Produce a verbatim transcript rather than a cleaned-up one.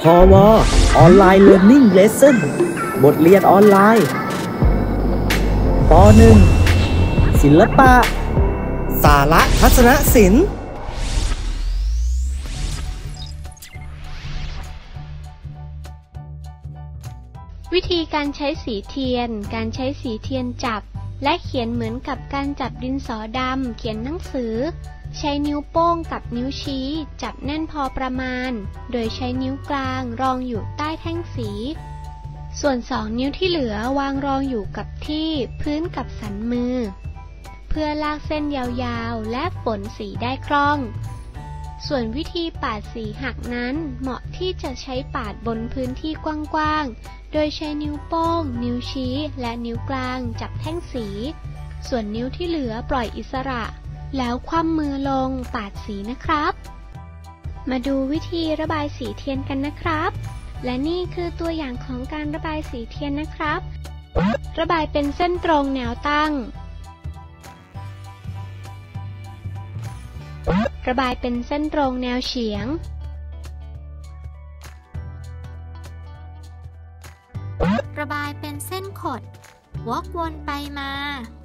พวออนไลน์เรียนนิ่งเลสเซ่นบทเรียนออนไลน์ป หนึ่ง ศิลปะสาระทัศนศิลป์วิธีการใช้สีเทียน การใช้สีเทียนจับและเขียนเหมือนกับการจับดินสอดำเขียนหนังสือใช้นิ้วโป้งกับนิ้วชี้จับแน่นพอประมาณโดยใช้นิ้วกลางรองอยู่ใต้แท่งสีส่วนสองนิ้วที่เหลือวางรองอยู่กับที่พื้นกับสันมือเพื่อลากเส้นยาวๆและฝนสีได้คล่องส่วนวิธีปาดสีหักนั้นเหมาะที่จะใช้ปาดบนพื้นที่กว้างๆโดยใช้นิ้วโป้งนิ้วชี้และนิ้วกลางจับแท่งสีส่วนนิ้วที่เหลือปล่อยอิสระแล้วคว่ำมือลงปาดสีนะครับมาดูวิธีระบายสีเทียนกันนะครับและนี่คือตัวอย่างของการระบายสีเทียนนะครับระบายเป็นเส้นตรงแนวตั้งระบายเป็นเส้นตรงแนวเฉียงระบายเป็นเส้นขดวกวนไปมา